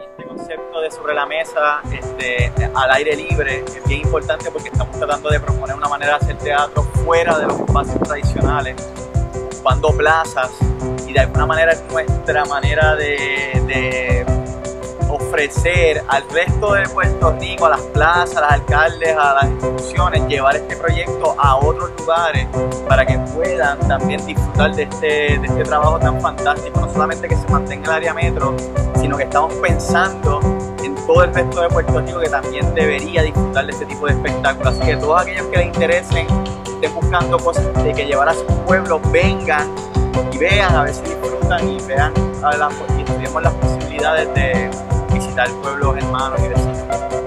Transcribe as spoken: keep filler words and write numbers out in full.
Este concepto de sobre la mesa, este, al aire libre, es bien importante porque estamos tratando de proponer una manera de hacer teatro fuera de los espacios tradicionales, ocupando plazas, y de alguna manera es nuestra manera de, de ofrecer al resto de Puerto Rico, a las plazas, a los alcaldes, a las instituciones, llevar este proyecto a otros lugares para que puedan también disfrutar de este, de este trabajo tan fantástico. No solamente que se mantenga el área metro, sino que estamos pensando en todo el resto de Puerto Rico que también debería disfrutar de este tipo de espectáculos. Así que todos aquellos que les interesen, estén buscando cosas de que llevar a sus pueblos, vengan y vean, a ver si disfrutan y vean a la, y estudiemos las posibilidades de visitar pueblos hermanos y vecinos.